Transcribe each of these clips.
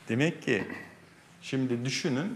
Demek ki şimdi düşünün,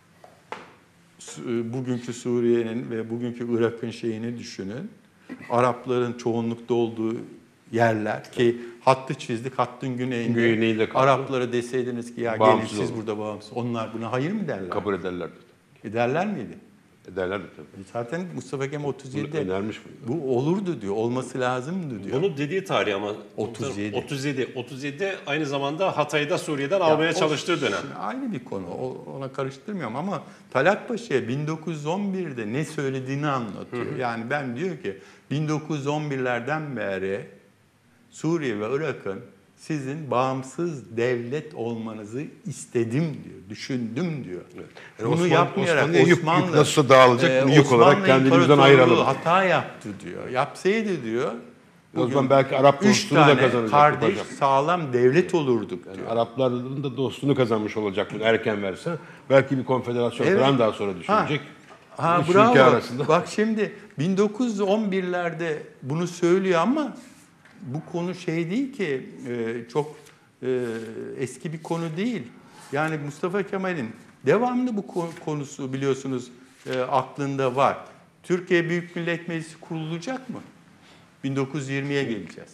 bugünkü Suriye'nin ve bugünkü Irak'ın şeyini düşünün. Arapların çoğunlukta olduğu yerler ki hattı çizdik, hattın güneyinde. Araplara deseydiniz ki ya bağımsız gelin siz olun. burada bağımsız. Onlar buna hayır mı derler? Kabul ederlerdi. Ederler miydi? Ederlerdi tabii. Zaten Mustafa Kemal 37'de önermiş bu olurdu diyor, olması lazımdı diyor. Bunu dediği tarih ama 37. 37 aynı zamanda Hatay'da Suriye'den almaya çalıştığı dönem. Aynı bir konu. Ona karıştırmıyorum ama Talat Paşa'ya 1911'de ne söylediğini anlatıyor. Yani ben diyor ki 1911'lerden beri Suriye ve Irak'ın sizin bağımsız devlet olmanızı istedim diyor, düşündüm diyor. Yani bunu yapmayarak yük nasıl dağılacak, bunu yük olarak kendimizden ayıralım. Hata yaptı diyor. Yapsaydı diyor, o zaman belki Arap dostluğunu da kazanacaktık kardeş hocam. sağlam devlet olurduk diyor. Yani Arapların da dostluğunu kazanmış olacak bunu erken verse. Belki bir konfederasyon falan daha sonra düşünecek. Bravo. Bak şimdi 1911'lerde bunu söylüyor ama bu konu şey değil ki, çok eski bir konu değil. Yani Mustafa Kemal'in devamlı bu konusu biliyorsunuz aklında var. Türkiye Büyük Millet Meclisi kurulacak mı? 1920'ye geleceğiz.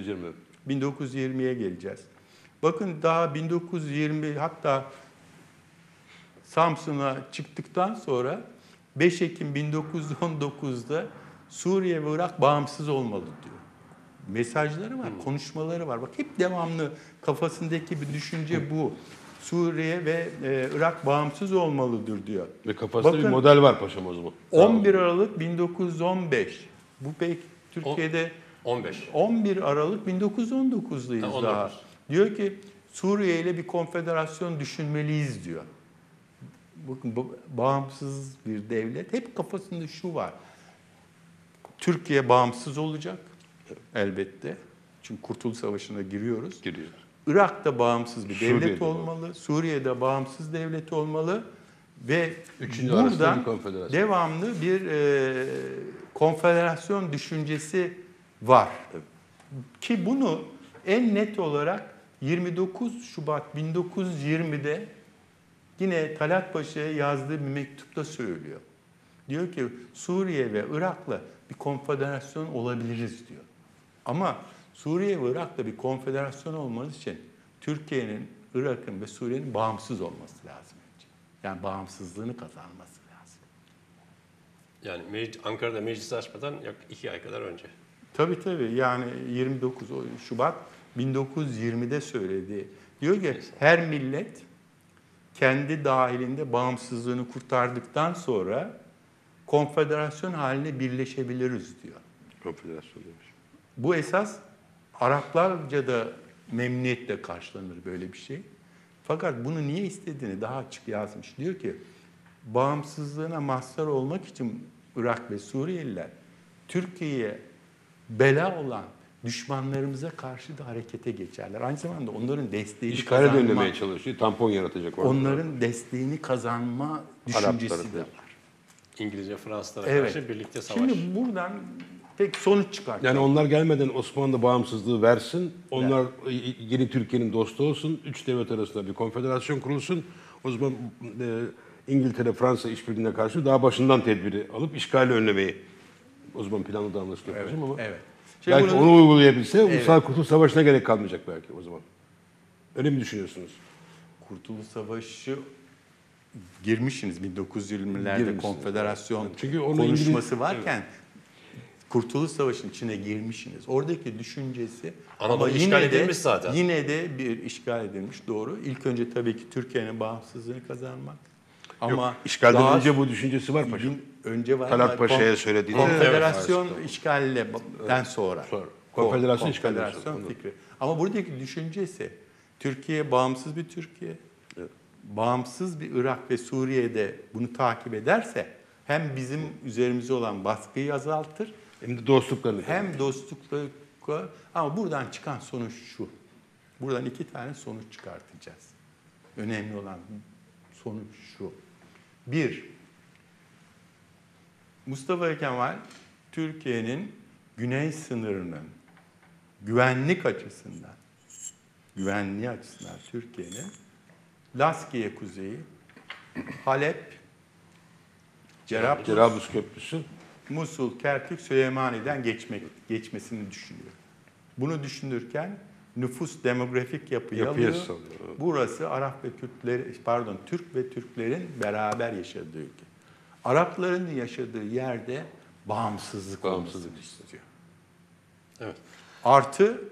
1920'ye geleceğiz. Bakın daha 1920 hatta Samsun'a çıktıktan sonra 5 Ekim 1919'da Suriye ve Irak bağımsız olmalı diyor. Mesajları var, konuşmaları var. Bak hep devamlı kafasındaki bir düşünce bu. Suriye ve Irak bağımsız olmalıdır diyor. Ve kafasında bir model var paşam o zaman. 11 Aralık 1915. Bu pek Türkiye'de 11 Aralık 1919'dayız daha. Diyor ki Suriye ile bir konfederasyon düşünmeliyiz diyor. Bakın bağımsız bir devlet. Hep kafasında şu var. Türkiye bağımsız olacak elbette. Çünkü Kurtuluş Savaşı'na giriyoruz. Irak da bağımsız bir devlet olmalı. Suriye'de bağımsız devlet olmalı. Ve buradan devamlı bir konfederasyon düşüncesi var. Ki bunu en net olarak 29 Şubat 1920'de yine Talat Paşa'ya yazdığı bir mektupta söylüyor. Diyor ki Suriye ve Irak'la bir konfederasyon olabiliriz diyor. Ama Suriye ve Irak'la bir konfederasyon olması için Türkiye'nin, Irak'ın ve Suriye'nin bağımsız olması lazım önce. Yani bağımsızlığını kazanması lazım. Yani Ankara'da meclis açmadan yaklaşık 2 ay kadar önce. Tabii yani 29 Şubat 1920'de söyledi. Diyor ki her millet kendi dahilinde bağımsızlığını kurtardıktan sonra konfederasyon haline birleşebiliriz diyor. Konfederasyon demiş. Bu esas Araplarca da memnuniyetle karşılanır böyle bir şey. Fakat bunu niye istediğini daha açık yazmış. Diyor ki bağımsızlığına mazhar olmak için Irak ve Suriyeliler Türkiye'ye bela olan düşmanlarımıza karşı da harekete geçerler. Aynı zamanda onların desteğini İşgale dönmeye çalışıyor. Tampon yaratacak orada. Onların desteğini kazanma düşüncesi de var. İngilizce, Fransızlara karşı birlikte savaş. Şimdi buradan pek sonuç çıkartıyor. Yani onlar gelmeden Osmanlı bağımsızlığı versin. Onlar yeni Türkiye'nin dostu olsun. 3 devlet arasında bir konfederasyon kurulsun. O zaman İngiltere, Fransa işbirliğine karşı daha başından tedbiri alıp işgali önlemeyi. O zaman planlı da anlaşılıyor ama. Evet. Belki onu uygulayabilse Ulusal Kurtuluş Savaşı'na gerek kalmayacak belki o zaman. Öyle mi düşünüyorsunuz? Kurtuluş Savaşı girmişsiniz 1920'lerde konfederasyon konuşması varken Kurtuluş Savaşı'nın içine girmişsiniz. Oradaki düşüncesi ama işgal edilmiş zaten. Yine de bir işgal edilmiş, doğru. İlk önce tabii ki Türkiye'nin bağımsızlığını kazanmak. Ama yok, işgalden önce bu düşüncesi var paşam. Önce var. Talat Paşa'ya söylediği. Konfederasyon işgalinden sonra. Konfederasyon fikri. Ama buradaki düşüncesi Türkiye bağımsız bir Türkiye. Bağımsız bir Irak ve Suriye'de bunu takip ederse hem bizim üzerimize olan baskıyı azaltır hem de dostluklarını. Hem dostlukları ama buradan çıkan sonuç şu. Buradan 2 tane sonuç çıkartacağız. Önemli olan sonuç şu. 1. Mustafa Kemal Türkiye'nin güney sınırının güvenliği açısından Türkiye'nin Laskiye kuzeyi, Halep, Cerablus, Cerablus Köprüsü. Musul, Kerkük, Süleymaniye'den geçmesini düşünüyor. Bunu düşünürken nüfus demografik yapıyı alıyor. Salıyor. Burası Arap ve Türk ve Türklerin beraber yaşadığı ülke. Arapların yaşadığı yerde bağımsızlık olmasını istiyor. Evet. Artı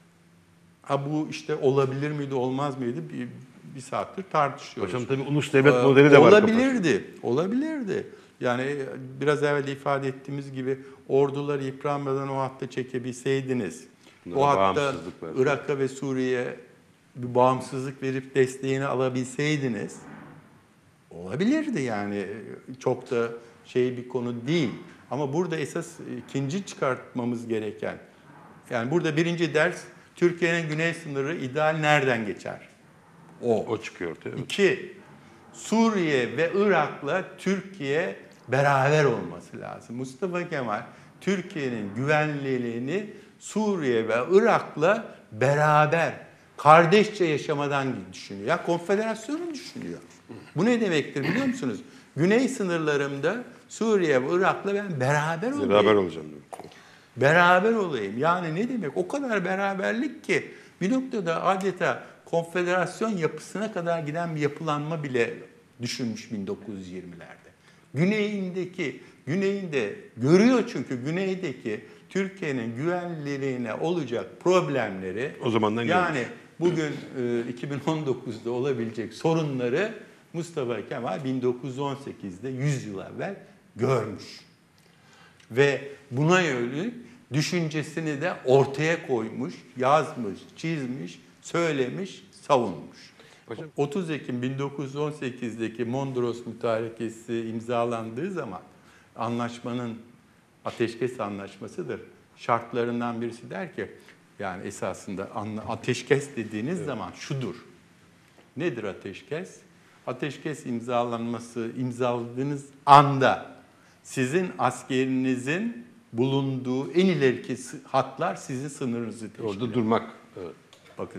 bu işte olabilir miydi, olmaz mıydı bir saattir tartışıyoruz. Hocam tabii ulus devlet modeli de var. Olabilirdi. Yani biraz evvel ifade ettiğimiz gibi orduları yıpranmadan o hatta çekebilseydiniz, o hatta Irak'a ve Suriye'ye bir bağımsızlık verip desteğini alabilseydiniz, olabilirdi yani. Çok da bir konu değil. Ama burada esas ikinci çıkartmamız gereken, yani burada birinci ders, Türkiye'nin güney sınırı ideal nereden geçer? O çıkıyor. Değil mi? 2. Suriye ve Irak'la Türkiye beraber olması lazım. Mustafa Kemal Türkiye'nin güvenliliğini Suriye ve Irak'la beraber kardeşçe yaşamadan düşünüyor. Ya konfederasyonu düşünüyor. Bu ne demektir biliyor musunuz? Güney sınırlarımda Suriye ve Irak'la ben beraber olayım. Beraber olacağım. Beraber olayım. Yani ne demek? O kadar beraberlik ki bir noktada adeta konfederasyon yapısına kadar giden bir yapılanma bile düşünmüş 1920'lerde. Güneyinde görüyor çünkü güneydeki Türkiye'nin güvenliliğine olacak problemleri, o zamandan yani bugün 2019'da olabilecek sorunları Mustafa Kemal 1918'de 100 yıl evvel görmüş. Ve buna yönelik düşüncesini de ortaya koymuş, yazmış, çizmiş, söylemiş, savunmuş. Hocam. 30 Ekim 1918'deki Mondros Mütarekesi imzalandığı zaman anlaşmanın ateşkes anlaşmasıdır. Şartlarından birisi der ki, yani esasında ateşkes dediğiniz zaman şudur. Nedir ateşkes? Ateşkes imzaladığınız anda sizin askerinizin bulunduğu en ileriki hatlar sizin sınırınızı teşkil eder. Orada durmak. Evet. Bakın,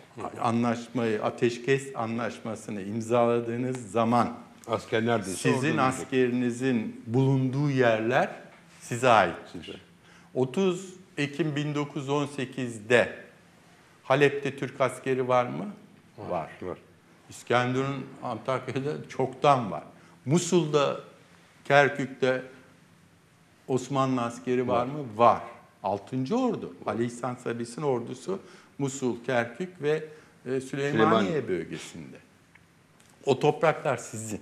ateşkes anlaşmasını imzaladığınız zaman asker neredeyse sizin askerinizin bulunduğu yerler size ait. 30 Ekim 1918'de Halep'te Türk askeri var mı? Var. İskenderun Antakya'da çoktan var. Musul'da, Kerkük'te Osmanlı askeri var mı? Var. 6. Ordu. Ali İhsan Sabis'in ordusu Musul, Kerkük ve Süleymaniye bölgesinde. O topraklar sizin.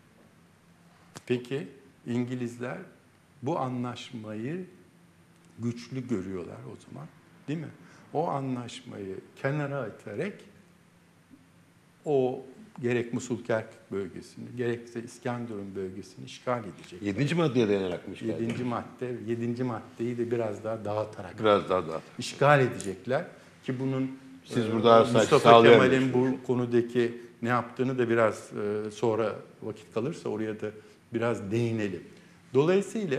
Peki İngilizler bu anlaşmayı güçlü görüyorlar o zaman, değil mi? O anlaşmayı kenara iterek o gerek Musul Kerkük bölgesini, gerekse İskenderun bölgesini işgal edecek. 7. maddeye dayanarakmış. 7. maddeyi de biraz daha dağıtarak işgal edecekler ki bunun Mustafa Kemal'in bu konudaki ne yaptığını da biraz sonra vakit kalırsa oraya da biraz değinelim. Dolayısıyla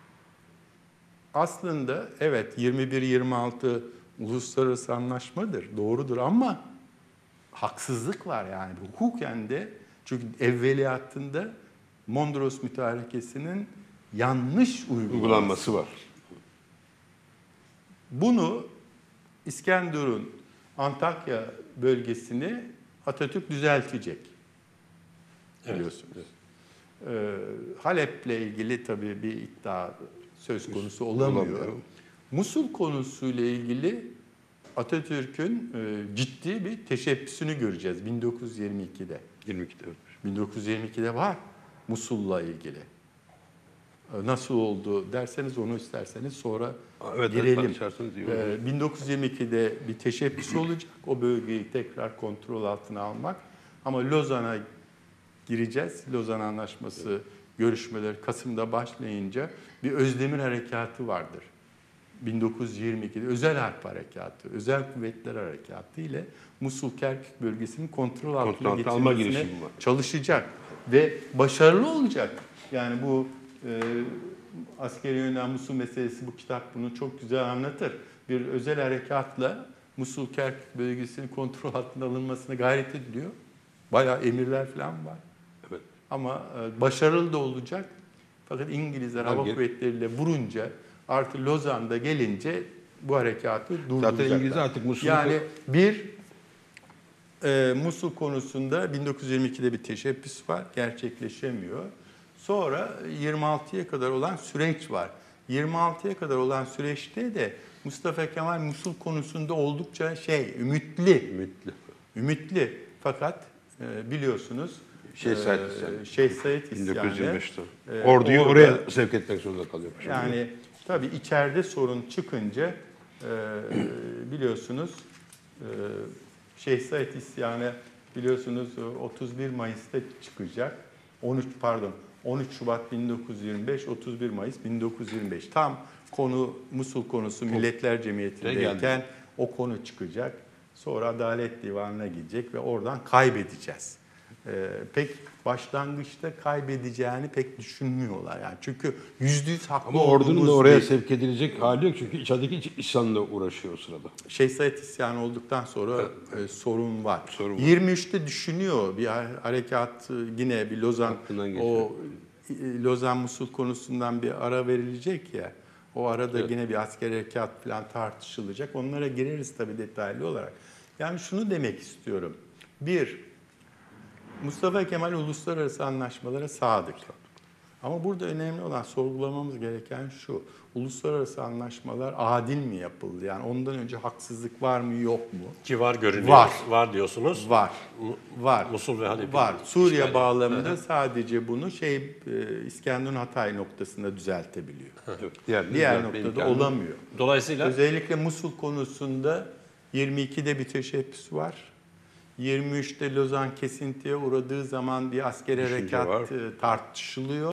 aslında evet 21-26 uluslararası anlaşmadır, doğrudur ama haksızlık var yani hukuken de, çünkü evveliyatında Mondros Mütarekesi'nin yanlış uygulanması var. Bunu İskenderun, Antakya bölgesini Atatürk düzeltecek. Biliyorsunuz. Halep'le ilgili tabii bir iddia söz konusu olamıyor. Musul konusuyla ilgili Atatürk'ün ciddi bir teşebbüsünü göreceğiz 1922'de. 1922'de var Musul'la ilgili. Nasıl oldu derseniz onu isterseniz sonra girelim. 1922'de bir teşebbüs olacak. O bölgeyi tekrar kontrol altına almak. Ama Lozan'a gireceğiz. Lozan Anlaşması görüşmeleri Kasım'da başlayınca bir Özdemir Harekatı vardır. 1922'de Özel Harp Harekatı, Özel Kuvvetler Harekatı ile Musul-Kerkük bölgesinin kontrol altına getirmesine çalışacak. Ve başarılı olacak. Yani bu askeri yönden Musul meselesi, bu kitap bunu çok güzel anlatır. Bir özel harekatla Musul-Kerkük bölgesinin kontrol altına alınmasına gayret ediliyor. Bayağı emirler falan var. Evet. Ama başarılı da olacak. Fakat İngilizler hava kuvvetleriyle vurunca artı Lozan'da gelince bu harekatı durduracaklar. Zaten İngilizler artık Musul'u... Yani Musul konusunda 1922'de bir teşebbüs var, gerçekleşemiyor. Sonra 26'ya kadar olan süreç var. 26'ya kadar olan süreçte de Mustafa Kemal Musul konusunda oldukça ümitli. Fakat biliyorsunuz Şeyh Said isyanı 1925'te. Orduyu oraya sevk etmek zorunda kalıyor. Yani tabii içeride sorun çıkınca biliyorsunuz Şeyh Said isyanı biliyorsunuz 31 Mayıs'ta çıkacak. 13 Şubat 1925, 31 Mayıs 1925. Tam konu Musul konusu Milletler Cemiyeti'ndeyken o konu çıkacak. Sonra Adalet Divanı'na gidecek ve oradan kaybedeceğiz. Pek başlangıçta kaybedeceğini pek düşünmüyorlar yani. Çünkü %100 haklı ama ordunun da oraya değil. sevk edilecek hali yok çünkü içerideki isyanla uğraşıyor o sırada. Şeyh Said isyanı olduktan sonra sorun var. 23'te düşünüyor bir harekat yine bir Lozan Musul konusundan bir ara verilecek ya. O arada yine bir askeri harekat falan tartışılacak. Onlara gireriz tabii detaylı olarak. Yani şunu demek istiyorum. Mustafa Kemal uluslararası anlaşmalara sadık. Ama burada önemli olan sorgulamamız gereken şu. Uluslararası anlaşmalar adil mi yapıldı? Yani ondan önce haksızlık var mı yok mu? Ki var görünüyor. Var diyorsunuz. Var. Musul ve Halep. Var. Suriye bağlamında sadece bunu İskenderun Hatay noktasında düzeltebiliyor. Diğer noktada olamıyor. Dolayısıyla özellikle Musul konusunda 22'de bir teşebbüs var. 23'te Lozan kesintiye uğradığı zaman bir askeri harekat tartışılıyor.